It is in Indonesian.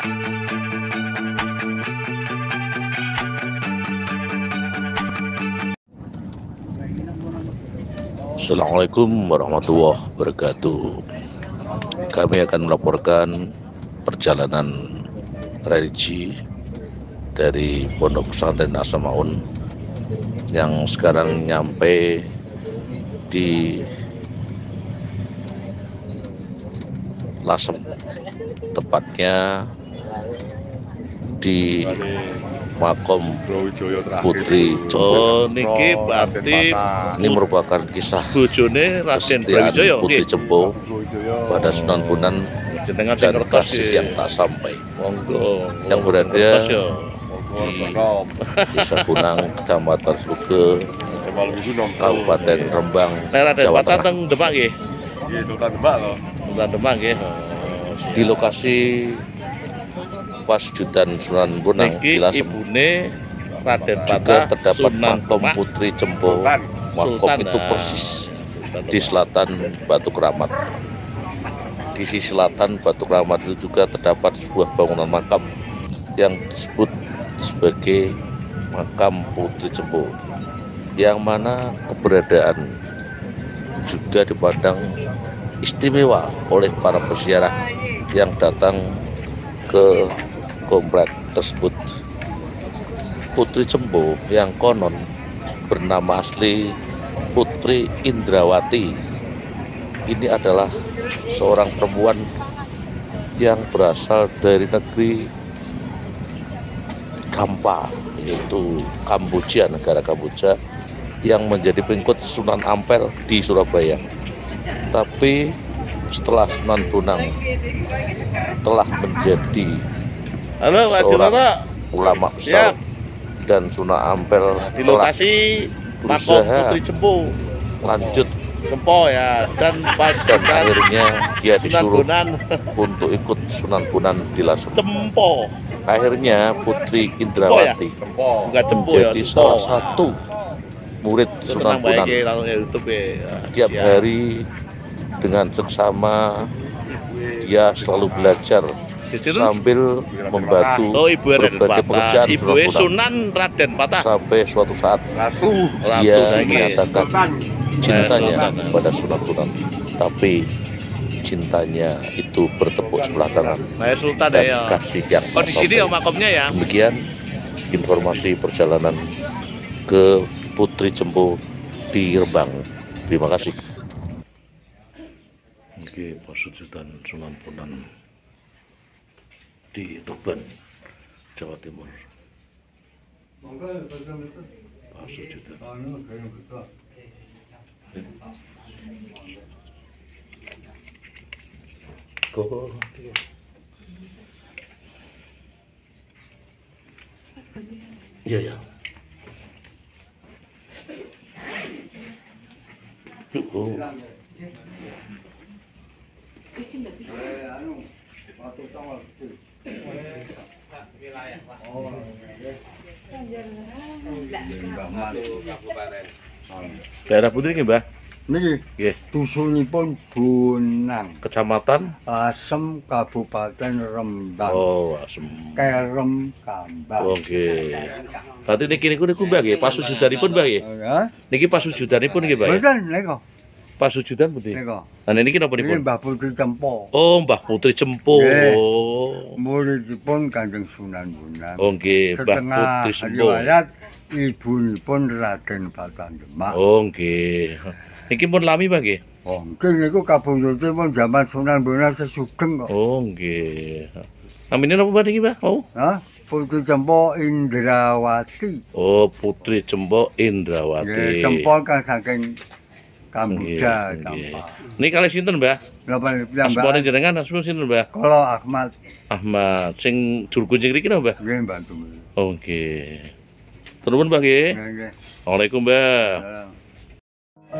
Assalamualaikum warahmatullahi wabarakatuh. Kami akan melaporkan perjalanan religi dari Pondok Pesantren Asamaun yang sekarang nyampe di Lasem, tepatnya di Makom Putri Cempo. Niki berarti Ini merupakan kisah bojone Raden kesetiaan Putri Cempo pada Sunan Bonang jenengan dan kasih yang tak sampai yang berada di Desa Bunang, Kecamatan Suge, Kabupaten Rembang, Jawa Tengah. Demak nggih. Iya, Sultan Demak loh. Sultan Demak nggih. Di lokasi Pasjudan Sunan Bonang di Niki Lasem ibune Raden juga Patah terdapat Sunan makom Demak. Putri Cempo. Makom Sultan, itu persis di selatan Batu Keramat. Di sisi selatan Batu Keramat itu juga terdapat sebuah bangunan makam yang disebut sebagai Makam Putri Cempo, yang mana keberadaan juga dipandang istimewa oleh para peziarah yang datang ke komplek tersebut. Putri Cempo yang konon bernama asli Putri Indrawati ini adalah seorang perempuan yang berasal dari negeri Kampa, yaitu Kamboja, negara Kamboja, yang menjadi pengikut Sunan Ampel di Surabaya. Tapi setelah Sunan Bonang telah menjadi seorang ulama besar dan Sunan Ampel Di telah lokasi Makom Putri Cempo. lanjut Cempo ya, dan pas dan akhirnya dia Sunan disuruh Bonang untuk ikut Sunan Bonang di Lasem. Cempo. Akhirnya Putri Indrawati Bukan Cempo ya, menjadi Cempo. salah satu murid Sunan Bonang. Tiap hari dengan seksama dia selalu belajar sambil membantu berbagai pekerjaan Ibu Sunan Raden Patah. sampai suatu saat dia menyatakan cintanya kepada Sunan Bonang, tapi cintanya itu bertepuk sebelah tangan Sultan dan ya. kasih yang Oh di sini ya sampai. makomnya ya. Demikian informasi perjalanan ke Putri Cempo di Rembang. Terima kasih. Oke, Pasjudan Sunan Bonang di Tuban, Jawa Timur. Pasjudan. Iya ya. Daerah Putri nggih, Mbah? Niki Nggih. dusunipun Bonang, Kecamatan Lasem, Kabupaten Rembang, Asem. Kerem Kambang. Oke. Berarti niku Mbah nggih, pasujudanipun Mbah nggih. Ya, Niki pasujudanipun nggih, Mbah ya? mboten nika. Pasujudan pundi? Nika. Lah niki napa Ini nipun? Mbah Putri Cempo. Oh, Mbah Putri Cempo. Nggih. Oh. Muridipun Kanjeng Sunan Bonang. Oh nggih, Mbah Setengah Putri Cempo. riwayat ibunipun Raden Patah Demak. Oh nggih. Niki pun lami Mbah nggih. Oh, mungkin niku kabudutipun zaman Sunan Bonang sesugeng kok. Oh nggih. Namine napa Mbah niki, Mbah? Oh. Hah? Putri Cempo Indrawati. Oh, Putri Cempo Indrawati. Nggih, Cempo kan saking Kamboja, Nggih, nggih. Campa. Niki kalih sinten, Mbah? Napa Asmane jenengan asma sinten, Mbah? Kalau Ahmad Ahmad sing juru kunci ngriki napa, Mbah? nggih bantu. Oh nggih. Turun Mbah nggih. Nggih. Assalamualaikum, Mbah. Ya.